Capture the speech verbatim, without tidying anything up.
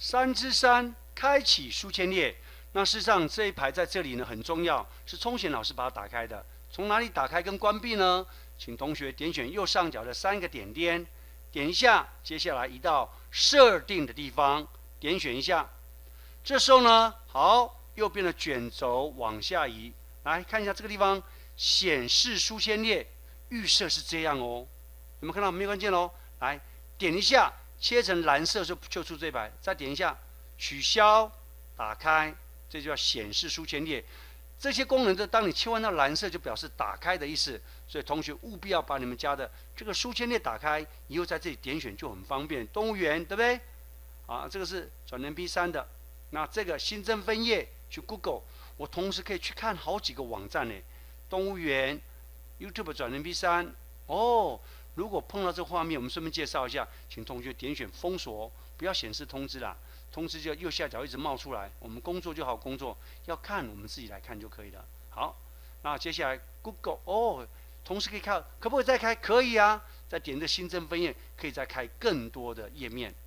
三之三，开启书签列。那事实上这一排在这里呢很重要，是聪贤老师把它打开的。从哪里打开跟关闭呢？请同学点选右上角的三个点点，点一下，接下来移到设定的地方，点选一下。这时候呢，好，右边的卷轴往下移，来看一下这个地方显示书签列，预设是这样哦。有没有看到？没有看见哦。来点一下，切成蓝色就就出这一排，再点一下取消，打开，这就叫显示书签列。这些功能的，当你切换到蓝色，就表示打开的意思。所以同学务必要把你们家的这个书签列打开，以后在这里点选就很方便。动物园对不对？啊，这个是转 M P 三 的。那这个新增分页去 Google， 我同时可以去看好几个网站呢。动物园 ，YouTube 转 M P 三。哦，如果碰到这个画面，我们顺便介绍一下，请同学点选封锁，不要显示通知啦。通知就右下角一直冒出来，我们工作就好工作，要看我们自己来看就可以了。好，那接下来 Google 哦，同时可以看，可不可以再开？可以啊，再点这新增分页，可以再开更多的页面。